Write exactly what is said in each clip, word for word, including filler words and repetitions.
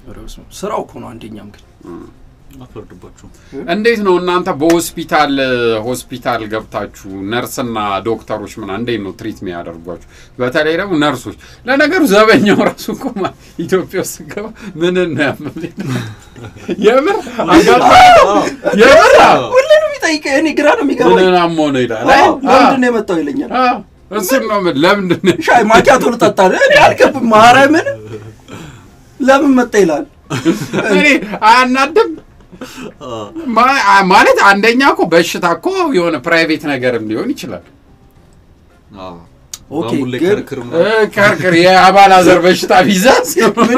ረውስ ስራው እኮ ነው አንደኛም ግን አፈርድባችሁ እንዴት ነው እናንተ በሆስፒታል ሆስፒታል ገብታችሁ ነርስና ዶክተሮች ምን እንዴት ነው ትሪት የሚያደርጓችሁ በተለይ ደግሞ ነርሶች ለነገሩ ዘበኛው ራሱ እኮ ኢትዮጵያ ውስጥ ገባ ምን ነው ያመለኝ የምር አጋጣ የምር ሁሉንም ይጠይቀኝ እኔ ግራ ነው የሚገባኝ ምን አሞ ነው ይላል ለምንድን ነው የመጣው ይለኛል እሱ ነው ለምንድን ነው ሻይ ማኪያቶ ልጠጣ እኔ አልከብም ማርያምን ለምን መጣ ይላል እኔ አናድም ማለት አንደኛ እኮ በሽታ እኮ የሆነ ፕራይቬት ነገርም ሊሆን ይችላል አዎ ኦኬ ከርክር ከርክር የአባላዘር በሽታ ቢዛስ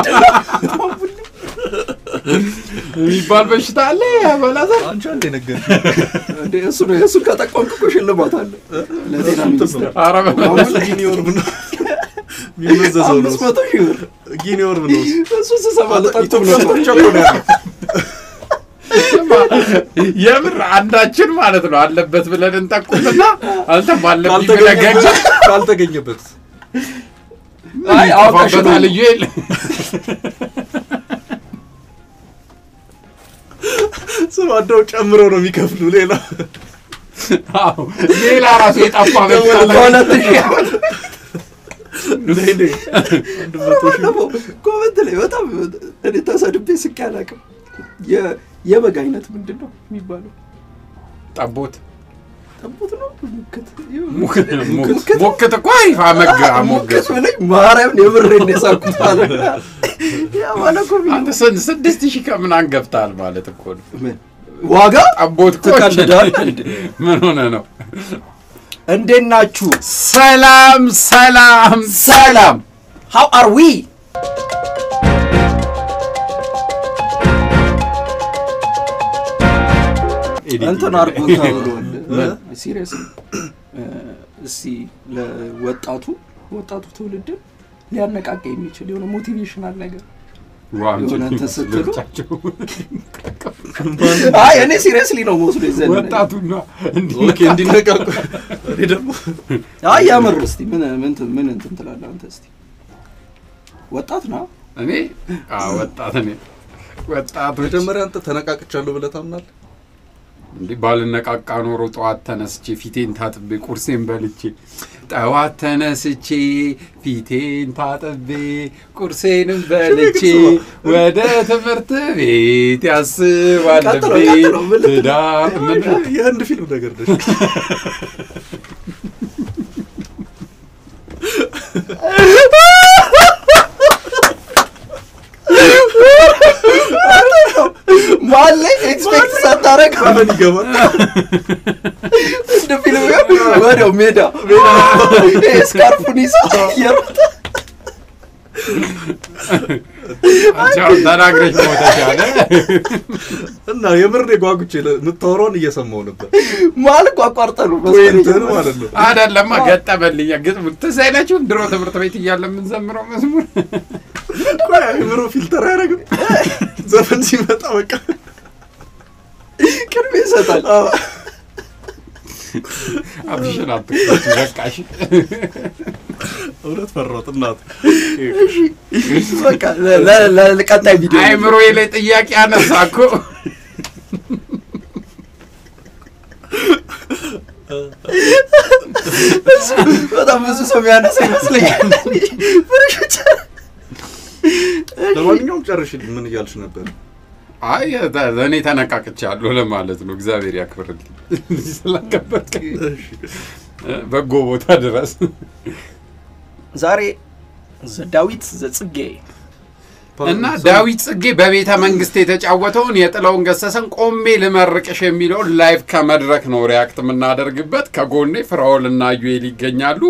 ይባል በሽታ አለ የአባላዘር አንቺ እንደ ነገር እንደ እሱ ነው እሱ ከተቆምኩ እኮ ሽልማት አለ ለጤና ሚኒስትር አረበ ጊኒዮር ምን ሚመዘዘው ነው መቶ ሺህ ብር ጊኒዮር ምን ነው እሱ ሰሰባለ ጠጥቶ ነው ቸኮላ የምር አንዳችን ማለት ነው አለበት ብለን እንጠቁምና አንተ ባለበት ብለገኝ ካልተገኘበት አይ አውቀሽና ልዩ የለ ስማደው ጨምሮ ነው የሚከፍሉ ሌላ አዎ ሌላ ራሱ የጣፋ ሁለት ሺህ ለኔ ኮሜንት ላይ በጣም እኔ ተሰድቤ ስቄ አላውቅም የበግ አይነት ምንድነው የሚባለው ጠቦት ጠቦት ነው ሙክት ሙክት እኮ አይፋ መጋ ሞገስ ላይ ማርያም የብሬን የሳቁት አለ ያ ማለት ነው አንተ ስድስት ሺህ ከምን አንገብታል ማለት እኮ ነው ዋጋ ጠቦት ተቀልዳል ምን ሆነ ነው እንዴት ናችሁ ሰላም ሰላም ሰላም how are we እንትን አርጎታው ነው ሲሪየስ እሺ ለወጣቱ ወጣቱ ትውልድ ሊያነቃቃ የሚችል የሆነ ሞቲቬሽናል ነገር ዋንጆ ተሰጥቶ አይ እኔ ሲሪየስሊ ነው ሞስዶ ይዘን ወጣቱና ኦኬ እንዲነቃቁ እኔ ደግሞ አይ ያመር እስቲ ምን ምን ምን እንትን ትላለህ አንተ እስቲ ወጣት ነው እኔ አዎ ወጣት ነኝ ወጣቱ መጀመሪያ አንተ ተነቃቅቻለሁ ብለህ ታምናለህ እንዴ ባልነቃቃ ኖሮ ጧት ተነስቼ ፊቴን ታጥቤ ቁርሴን በልቼ ጧት ተነስቼ ፊቴን ታጥቤ ቁርሴን በልቼ ወደ ትምህርት ቤት ያስባል ልቤ ዳር ምን የህንድ ፊልም ነገር ነው ማለ ኤክስፔክት ሳታረግ ምን ይገባል እንደ ፊልም ወዲያው ሜዳ ስካርፉን ይዞ እየሮጠ አቻው ተናግረሽ ሞተሻለ እና የምር ጓጉቼ ምትወሮን እየሰማው ነበር ማለት አቋርጠሉ ወይንተን ማለት ነው አይደለም ገጠመልኝ ግጥም ተሳይላችሁ ድሮ ትምህርት ቤት እያለ ምን ዘምረው መዝሙር ቆይ ምሮ ፊልተር ያረጋግ ዘፈን ሲመጣ በቃ ቅርብ ይሰጣል አብሽን አጥቅሽ በቃሽ እውነት ፈራሁት እናት እሺ በቃ ለቀጣይ ቪዲዮ አይ ምሮ ላይ ጥያቄ አነሳኩ በጣም ብዙ ሰው ያነሳ ይመስለኛል ፍርሽች ለማንኛውም ጨርሽልኝ ምን እያልሽ ነበር አይ ለኔ ተነቃቅቻለሁ ለማለት ነው እግዚአብሔር ያክብርልኝ ስለከበርክ እሺ በጎ ቦታ ድረስ ዛሬ ዳዊት ዘጽጌ እና ዳዊት ጽጌ በቤተ መንግስት የተጫወተውን የጥላውን ገሰሰን ቆሜ ልመርቅሽ የሚለው ላይቭ ከመድረክ ነው ሪአክት የምናደርግበት ከጎኔ ፍራኦልና ዩኤል ይገኛሉ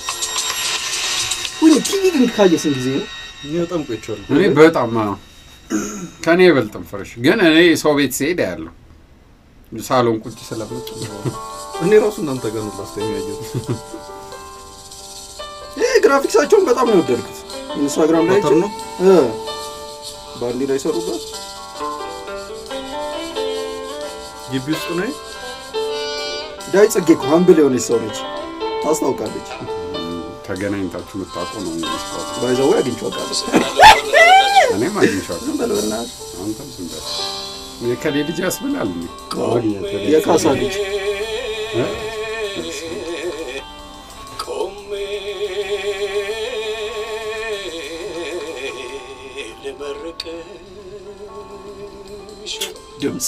ወይ ቲቪ ግን ካየሰን ጊዜ ነው እኔ በጣም ቆይቻለሁ እኔ በጣም ከኔ በልጥም ፍርሽ ግን እኔ ሰው ቤት ሲሄድ ያለው ሳሎን ቁጭ ስለበት እኔ ራሱ እናንተ ጋር ነው ላስተኛየው እህ ግራፊክሳቸውን በጣም ነው ወደድኩት ኢንስታግራም ላይ ነው እ ባንዲራ ይሰሩበት ግቢ ውስጥ ነው ዳዊት ጽጌ እኮ ሀምብል የሆነች ሰው ነች ታስታውቃለች ተገናኝታችሁ መጣቁ ነው ባይዛው አግኝቼው አውቃለሁ እኔም አግኝቼዋለሁ። ዝም በል በእናትህ አንተም ዝም በል። የከሌ ልጅ ያስብላል እንዴ? የካሳ ልጅ ቆሜ ልመርቅሽ ድምፅ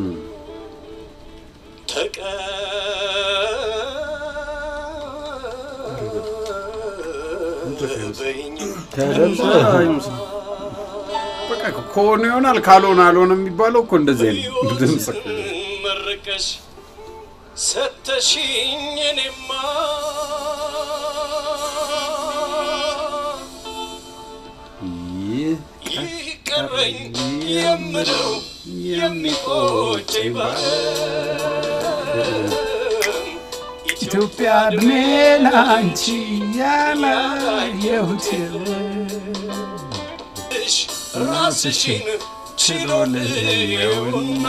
ተቀበይኝ በቃ ከሆነ ይሆናል ካልሆነ አልሆነም የሚባለው እኮ እንደዚህ ነው። ድምፅ መርቀሽ ሰተሽኝ እኔማ ይቀረኝ የምለው የሚቆጨኝ ባለም ኢትዮጵያ እድሜ ላንቺ ያላየሁት ራስሽን ችሎልየውና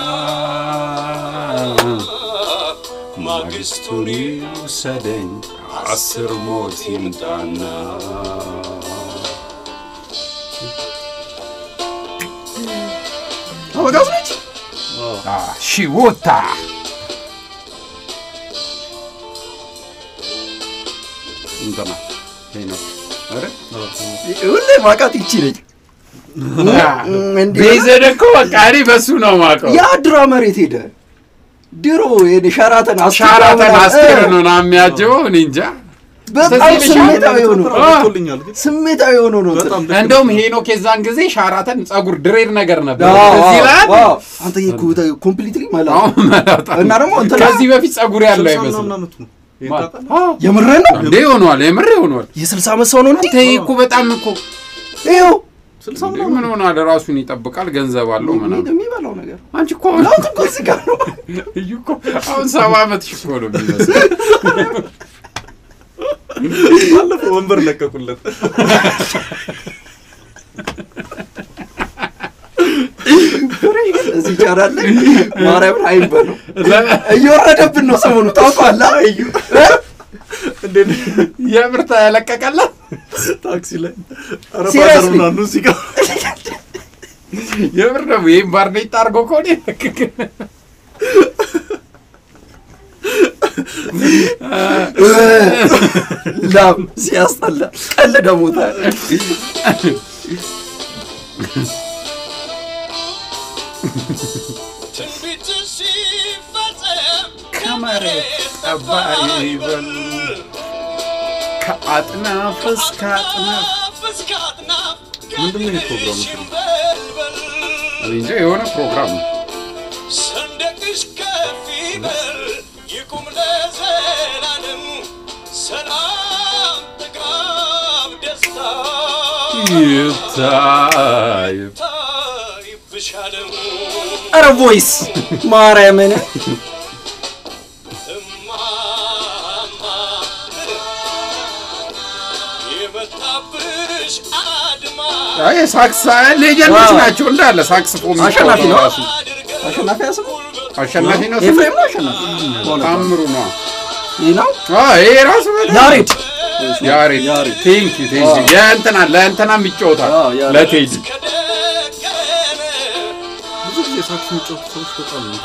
ማግስቱን ይውሰደኝ አስር ሞት ይምጣና አበጋዝ ነች ሺዎታ እንተና ነው አረ ሁሌ ማቃት ይቺ ነች ቤዘደኮ በቃ እኔ በሱ ነው ማቀው ያ ድራ መሬት ሄደ ድሮ የኔ ሸራተን ሻራተን አስቴር ነው ና የሚያጀው እኔ እንጃ በጣም ስሜታዊ ሆኖ ስሜታዊ ሆኖ ነው እንደውም ሄኖክ የዛን ጊዜ ሻራተን ጸጉር ድሬድ ነገር ነበር እዚህ ላይ አንተ የኩታ ኮምፕሊትሊ ማላጣ እና ደግሞ እንት ከዚህ በፊት ጸጉር ያለው አይመስልም የምረን ነው እንዴ ሆኗል የምር ሆኗል የ60 ዓመት ሰው ነው እንዴ እኮ በጣም እኮ ይሄው ስልሳ ምን ሆኗል ራሱን ይጠብቃል ገንዘብ አለው ምናምን የሚባለው ነገር አንቺ እኮ ነው እኮ እዚህ ጋር ነው እዩ እኮ አሁን ሰባ ዓመት ሽኮ ነው የሚመስለው ባለፈው ወንበር ለቀቁለት እዚህ ቻራለ ማርያም አይበሉ እየወረደብን ነው ሰሞኑ ታውቃለህ እዩ እንዴ የምርታ ያለቀቀላት ታክሲ ላይ አረፋደር ምናምን ነው ሲጋ የምር ነው ይሄን ባርኔጣ አድርጎ ኮኔ ላም ሲያስጠላ ቀለደ ሞታ ትንቢት ሲፈጸም ከመሬት ጠባይ ይበል ከአጥናፍ እስከ አጥናፍ እስከ አጥናፍ ምንድነው ይሄ ፕሮግራም እኔ እንጃ የሆነ ፕሮግራም ሰንደቅሽ ከፍ ይበል ይቁም ለዘላለም ሰላም ጥጋብ ደስታ ይታይ ይብሻለም አረ ቮይስ ማርያምን የመጣብሽ አድማ አይ ሳክስ ሌጀንዶች ናቸው እንዳለ ሳክስፎን አሸናፊ ነው አሸናፊ ያስቡ አሸናፊ ነው ኤፍሬም አሸናፊ ታምሩ ነው ይናው አይ ራሱ ያሬድ ያሬድ ቲንክ ቲንክ ያንተና ለአንተና የሚጫወታል ለቴጅ ብዙ ጊዜ ሳክስ የሚጫወቱ ሰዎች በጣም ነው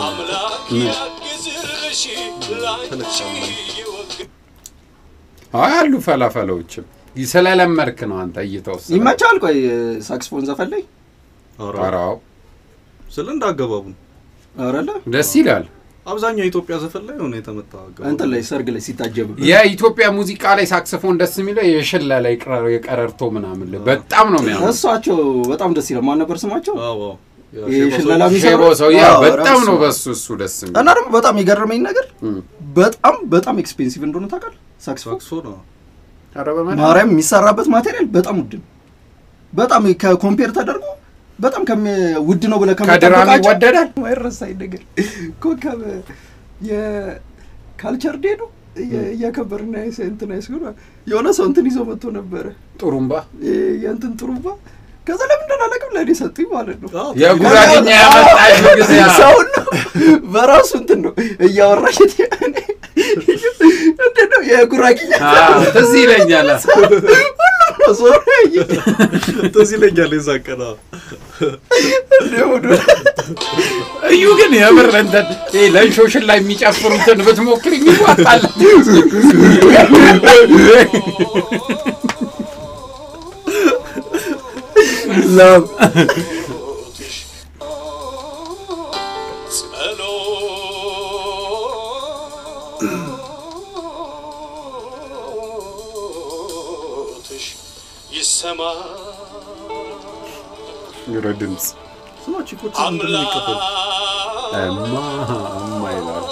አይ አሉ ፈላፈሎችም ይሰላልመርክ ነው አንተ እየተወሰነ ይመቻል ቆይ ሳክስፎን ዘፈለይ አራው ስለ እንዳገባቡ አረለ ደስ ይላል አብዛኛው ኢትዮጵያ ዘፈን ላይ ሆነ የተመታ አገባቡ አንተ ላይ ሰርግ ላይ ሲታጀብ የኢትዮጵያ ሙዚቃ ላይ ሳክስፎን ደስ የሚለው የሽላ ላይ የቀረርቶ ምናምን በጣም ነው የሚያምረው እሷቸው በጣም ደስ ይላል ማን ነበር ስማቸው አዎ የሽላላ ሼቦ ሰው ያ በጣም ነው በሱ እሱ ደስ የሚለው እና ደግሞ በጣም ይገርመኝ ነገር በጣም በጣም ኤክስፔንሲቭ እንደሆነ ታውቃለህ ሳክስፎን ነው ማርያም የሚሰራበት ማቴሪያል በጣም ውድ ነው በጣም ከኮምፔር ተደርጎ በጣም ከውድ ነው ብለ ከድራም ይወደዳል ማይረሳይ ነገር ኮከብ የካልቸር ዴዶ ያከበርና እንትን አይስጉራ የሆነ ሰው እንትን ይዞ መጥቶ ነበር ጥሩምባ የእንትን ጥሩምባ ከዛ ለምን እንደላቀም ለኔ ሰጡኝ ማለት ነው የጉራጌኛ ያመጣኝ ጊዜ ሰው ነው በራሱ እንትን ነው እያወራሽ እንዴ ነው የጉራጌኛ አዎ ትዝ ይለኛል ነው ዞር ተዚህ ለኛል ይዛቀና እንደው እዩ ግን የምር እንትን ይሄ ለንሾሽን ላይ የሚጨፍሩትን ብትሞክር ይዋጣል ላም ይሰማ ይረድምስ ስማች እኮ እንትን ይከፈል እማ እማ ይላል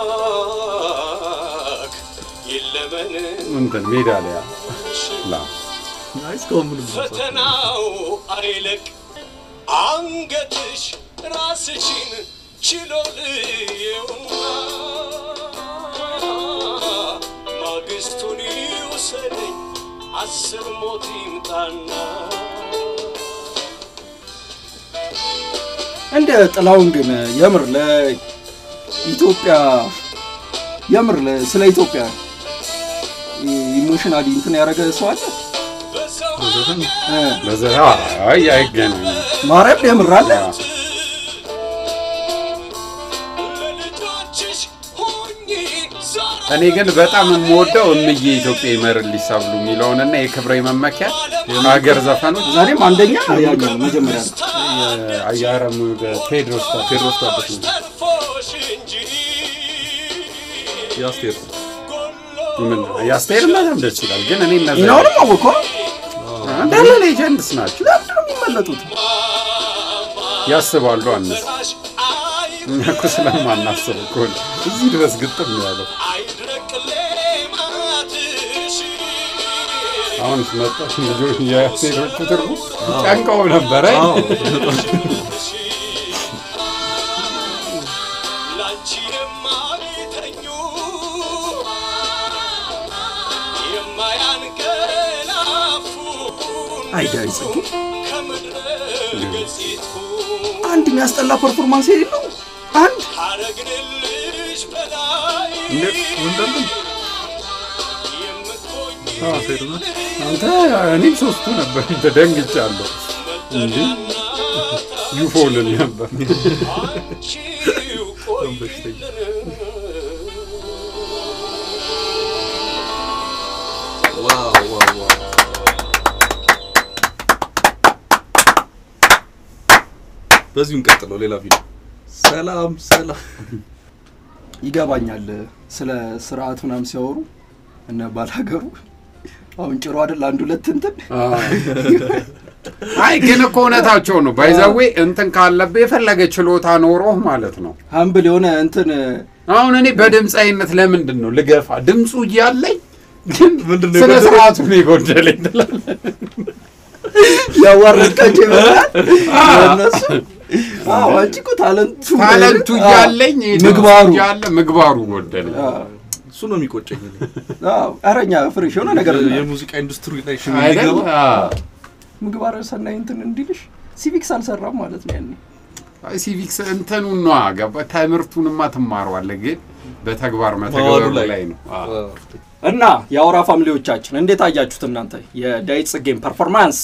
ይለመን እንትን ሜዳሊያ ላ ናይስ ኮምን ፈተናው አይለቅ አንገትሽ ራስሽን ችሎ ልየውና ማግስቱን ይውሰደኝ አስር ሞት ይምጣና እንደ ጥላውን ግን የምር ለኢትዮጵያ የምር ስለ ኢትዮጵያ ኢሞሽናሊ እንትን ያረገ ሰው አለ በዘራ አይ አይገናኝ ማረብ የምር አለ እኔ ግን በጣም የምወደው እምዬ ኢትዮጵያ ይመርልኝ ሰብሉ የሚለውንና የክብሬ መመኪያ ሀገር ዘፈኖች ዛሬም አንደኛ ያኛው መጀመሪያ አያረም ቴድሮስ ቴድሮስ ታደሰ ያስቴር ምን ያስቴር ማለት ደስ ይላል ግን እኔ እነዛ ነው አወቆ እንዳለ ሌጀንድስ ናቸው ለምን ነው የሚመለጡት ያስባሉ አንስ እኛ እኮ ስለማናስብ እኮ እዚህ ድረስ ግጥም ያለው አሁን ስመጣሽ ልጆች ያስቴሮቹ ትርጉ ጨንቀው ነበረ አይዳይ ጽጌ አንድ የሚያስጠላ ፐርፎርማንስ የሌለው አንድ ወንደም አዎ ሰይዱና አንተ እኔም ሶስቱ ነበር ተደንግጫለሁ እንዴ ዩፎልን ነበር ዋው ዋው ዋው በዚሁ እንቀጥለው ሌላ ቪዲዮ ሰላም ሰላም ይገባኛል ስለ ስርዓት ምናምን ሲያወሩ እና ባላገሩ አሁን ጭሮ አይደል አንድ ሁለት እንትን አይ ግን እኮ እውነታቸው ነው ባይዛዌ እንትን ካለበት የፈለገ ችሎታ ኖሮህ ማለት ነው ሃምብል የሆነ እንትን አሁን እኔ በድምጻይነት ለምንድን ነው ልገፋ ድምጹ እያለኝ ግን ምንድነው ስለ ስርዓቱ ነው የጎደለኝ ያዋረድካቸው ይበላል እነሱ አዎ አንቺ እኮ ታለንቱ ታለንቱ እያለኝ ምግባሩ ያለ ምግባሩ ጎደለኝ እሱ ነው የሚቆጨኝ አዎ አረኛ ፍሬሽ ሆነ ነገር የሙዚቃ ኢንዱስትሪ ላይ ሽሚገባ ምግባር ሰናይ እንትን እንዲልሽ ሲቪክስ አልሰራም ማለት ነው ያኔ አይ ሲቪክስ እንትኑን ነው አገባ ታምርቱንማ ትማረዋለህ ግን በተግባር መተግበሩ ላይ ነው እና ያውራ ፋሚሊዎቻችን እንዴት አያችሁት እናንተ የዳዊት ጽጌን ፐርፎርማንስ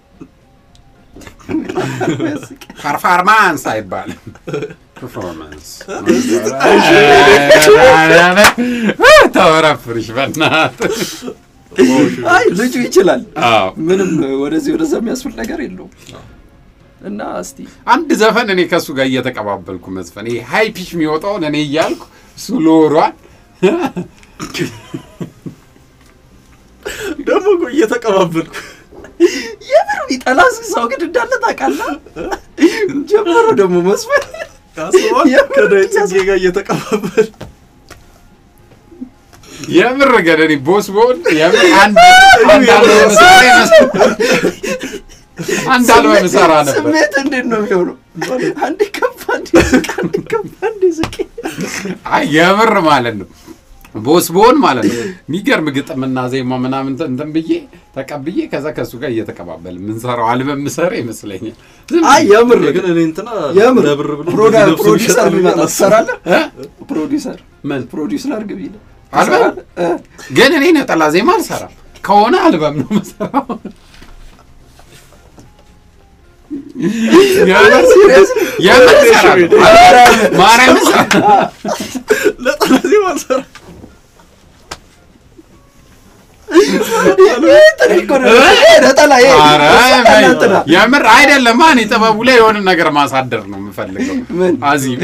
ፐርፎርማንስ አይባልም ፐርፎርማንስ ታወራፍርሽ በእናትህ አይ ልጁ ይችላል አዎ ምንም ወደዚህ ወደዛ የሚያስፈልግ ነገር የለውም እና እስቲ አንድ ዘፈን እኔ ከሱ ጋር እየተቀባበልኩ መዝፈን ይሄ ሃይ ፒች የሚወጣው እኔ እያልኩ እሱ ሎሯን ደሞ እየተቀባበልኩ የምር ይጠላስ ሰው ግን እንዳለ ታውቃለህ ጀመረ ደግሞ መስፈን ታስቧል ከዳዊት ጽጌ ጋር እየተቀባበል የምር ገደኒ ቦስ ቦል የምር አንድ አንድ አልበሰረ አንድ አልበሰራ ነበር ስሜት እንዴት ነው የሚሆነው አንድ ከፋንድ አንድ ከፋንድ ዝቅ አይ የምር ማለት ነው ቦስ ቦል ማለት ነው የሚገርም ግጥምና ዜማ ምናምን እንትን ብዬ ተቀብዬ ከዛ ከሱ ጋር እየተቀባበል ምን ሰራው አልበም ሰራ ይመስለኛል አይ የምር ግን እኔ እንትና ለብር ብሎ ፕሮዲዩሰር ቢመጣ ትሰራለህ ፕሮዲዩሰር ምን ፕሮዲዩሰር አድርግ ቢል አልበም ግን እኔ ነጠላ ዜማ አልሰራም ከሆነ አልበም ነው መሰራው። የምር ሲሪየስ የምር ሰራለሁ ማርያም ሰራ ለጠላዚህ ማሰራ የምር አይደለም። ማን ጥበቡ ላይ የሆነ ነገር ማሳደር ነው የምፈልገው። አዚም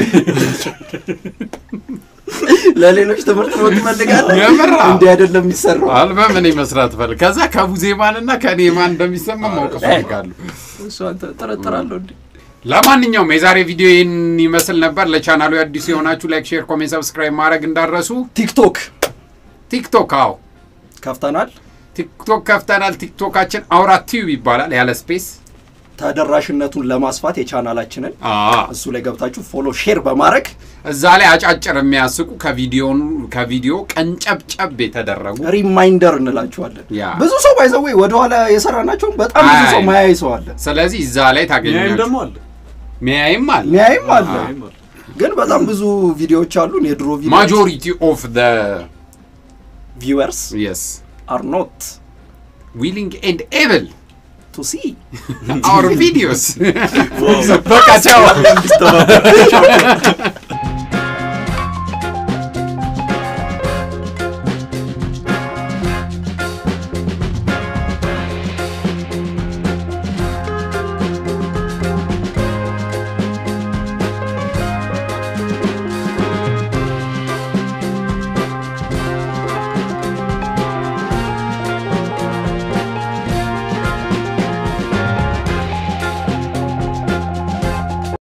ለሌሎች ትምህርት ነው ትፈልጋለህ? የምር እንዴ አይደለም የሚሰራው አልበም እኔ መስራት ፈልግ ከዛ ከቡዜማንና ከኔ ማን እንደሚሰማ ማወቅ ፈልጋለሁ። እሱ አንተ ተጠራጠራለሁ እንዴ። ለማንኛውም የዛሬ ቪዲዮ ይሄን ይመስል ነበር። ለቻናሉ አዲስ የሆናችሁ ላይክ፣ ሼር፣ ኮሜንት፣ ሰብስክራይብ ማድረግ እንዳትረሱ። ቲክቶክ ቲክቶክ አዎ ከፍተናል። ቲክቶክ ከፍተናል። ቲክቶካችን አውራ ቲዩብ ይባላል ያለ ስፔስ። ተደራሽነቱን ለማስፋት የቻናላችንን አዎ እሱ ላይ ገብታችሁ ፎሎ ሼር በማድረግ እዛ ላይ አጫጭር የሚያስቁ ከቪዲዮን ከቪዲዮ ቀንጨብጨብ የተደረጉ ሪማይንደር እንላችኋለን። ያ ብዙ ሰው ባይዘው ወደ ኋላ የሰራናቸው በጣም ብዙ ሰው ማያይ ሰው አለ። ስለዚህ እዛ ላይ ታገኛላችሁ። ያይም ደግሞ አለ ሚያይም አለ ሚያይም አለ። ግን በጣም ብዙ ቪዲዮዎች አሉን የድሮ ቪዲዮዎች። majority of the viewers yes are not willing and able to see our videos. Wow. በቃ ቻው።